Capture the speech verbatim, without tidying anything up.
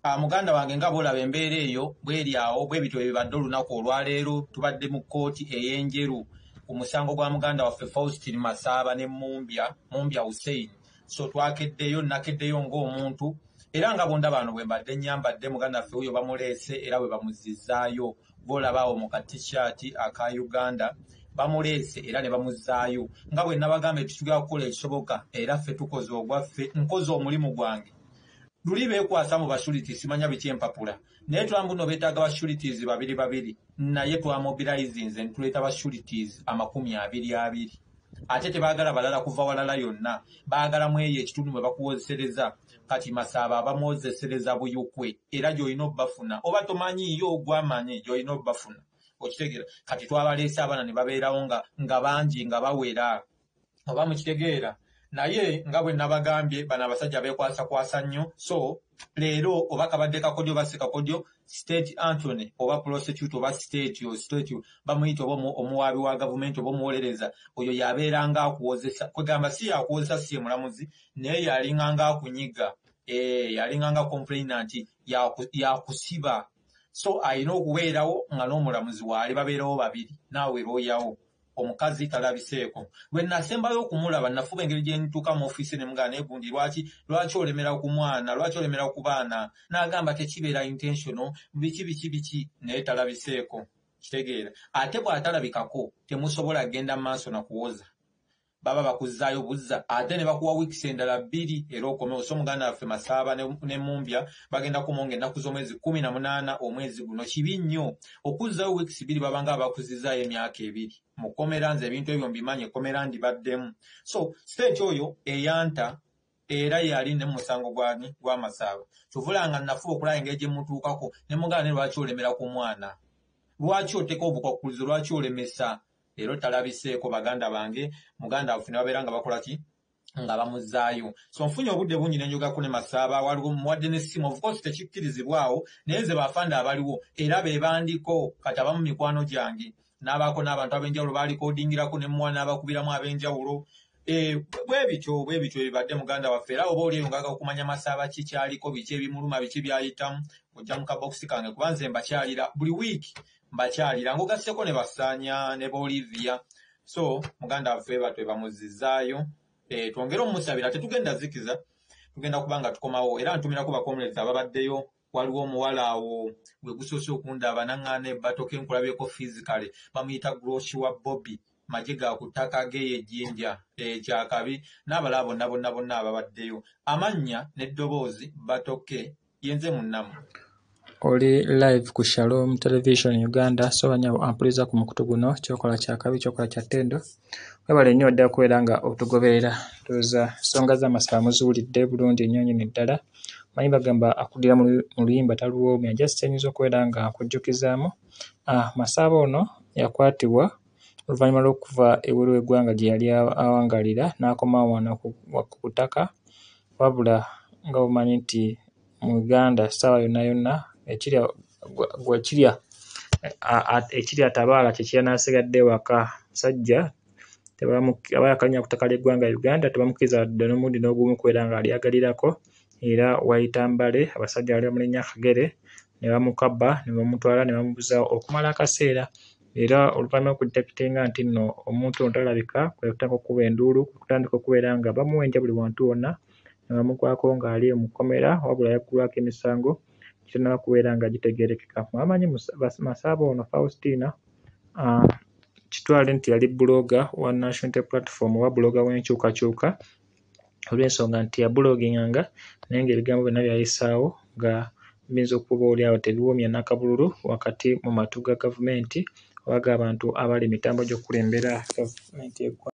Uh, muganda wange nga bolaba embeera eyo bweri awo bwe bityo bibadde olunaku olwaleero tubadde mu kkooti ey'enjeru ku musango gwa muganda waffe Faustin Masaaba ne Mumbya Mumbya Hussein. So twakeddeyo nakeddeyo ng'omuntu era nga bonda bano bwe mbadde nnyambadde muganda waffe huyo bamuleese era bwe bamuzizzaayo bolaba awo mu ka-t-shirt aka Uganda bamuleese era ne bamuzzaayo nga bwe nabagambye tutugenda kukola ekisoboka era ffe tukoze ogwaffe nkoze omulimu gwange. Luli beekwasa mu basulitis simanya biki empapula naye twambuno beetaaga basulitis babiri babiri naye twamobilizinze ntuleta basulitis amakumi abiri abiri ate tebaagala balala kuva walala yonna baagala mu eyo ekitundu mwe bakuwozesereza kati Masaaba abamwozesereza buyukwe era gy'olina obbafuna oba tomanyiiyo ogwamanyi gy'olina obbafuna okitegeera kati twabaleese abaana ne babeerawo nga nga bangi nga bawera oba mukitegeera naye nga bwe nabagambye bano abasajja beekwasa kwasa nnyo so leero oba kabadde kakodyo oba sekakodyo state Anthony oba prosecutor oba state yo state bamuyita oba omuwaabi wa gavumenti oba omuwolereza oyo yabeeranga akuwozesa kwegamba si yakuwozesa si mulamuzi naye yalinganga akunyiga eh yalinganga complainant yakusiba so ayina okubeerawo nga n'omulamuzi waali babeerawo babiri naawe looyawo omukazi talabiseeko lwe nasembayo okumulaba nafuba engeri gye ntuuka mu ofiisi ne mugana egundi lwaki lwaki olemera ku mwana lwaki olemera ku baana n'agamba tekibeera intentional biki biki biki naye talabiseeko kitegeera ate bw'atalabikako temusobola genda maaso na kuwoza baba bakuzzaayo buzza ate ne bakuwa wiikisi endala bbiri era okomewo so muganda waffe Masaaba ne, ne Mumbya bagenda kumonga ennaku z'omwezi kumi na munaana omwezi guno kibi nnyo okuzzaayo wiikisi bbiri babanga abakuzizzaayo emyaka ebiri mukomera nze ebintu ebyo mbimanyi ekomera ndibaddemu so state oyo eyanta era yali ne musango gwani gwa Masaaba tuvulanga nafuba okulaba engeri gye mutuukako ne muganda ne lwaki olemera ku mwana lwaki oteeka obukwakkulizo lwaki olemesa leero talabiseeko baganda bange muganda waffe ne babeera nga bakola ki nga bamuzzaayo so nfunye obudde bungi ne njogako ne Masaaba waliwo muwadde n'essimu of course tekikkirizibwawo naye nze bafanda abaliwo era be bandiko kati abamu mikwano gyange n'abaako n'abantu ab'enjawulo baalikoodingirako ne mwana abakubiramu ab'enjawulo bwe bityo bwe bityo bibadde muganda waffe era oba oli eyo ngaaga okumanya Masaaba ki kyaliko biki ebimuluma biki byayitamu ojja mu kabokisi kange kuba nze mbakyalira buli wiiki mbakyalira ngogasseko ne Basaanya ne Bolivia so muganda waffe batwe bamuzizzaayo e, twongere omusabira tetugenda zikiza tugenda kubanga tukomawo era ntumirako bakomulezi ababaddeyo waliwo omuwala awo gwe gusoose okundaba naŋŋaana ebbatoke nkulabyeko physically bamuyita Groshi wa Bobby magye ga ku ttaka g'eyejjinja ekyakabi n'abalala bonna bonna bonna ababaddeyo amannya n'eddoboozi batoke yenze munnamu oli live ku Shalom Television Uganda so banyabo ampuliza ku mukutu guno kyokola kyakabi kyokola kya ttendo webale nnyo ddala kubeera nga otugoberera tuza nsonga z'Amasaaba muziwulidde bulungi nnyo nnyini ddala manyi bagamba akudira mu luyimba taluwoomya just nyinza okubeera nga nkujjukizaamu ah, Masaaba ono yakwatibwa oluvannyuma lw'okuva ebweru w'eggwanga gye yali awangalira n'akoma wano ku ttaka wabula nga bumanyi nti mu Uganda ssaawa yonna yonna ekirya gwekirya ekirya tabaala kyekira n'asigadde ewaka musajja aba yakalinya ku ttaka ly'eggwanga Uganda tebamukkiriza wadde n'omundi n'ogumu kubeera nga alyagalirako era wayita mbale abasajja bali bamulinnya Kagere ne bamukabba ne bamutwala ne bamubuza okumala akaseera era oluvannyuma okuddepitinga nti nno omuntu ono talabika kwe kutandika okukuba enduulu kutandika okubeera nga bamuwenja buli wantu wonna ne bamugwako ng'ali omukomera wabula yaggulwako emisango kitannaba kubeera nga gitegeerekeka mwamanyi Masaaba ono Faustina uh, kitwale nti yali buloga wa National Unity Platform oba buloga w'enkyukakyuka olw'ensonga nti yabuloginganga naye ng'ebigambo byonna byayisaawo nga biyinza okuba oli awo tebiwoomya n'akabululu wakati mu matu ga gavumenti oba g'abantu abali emitambo gy'okulembera gavumenti eggwanga.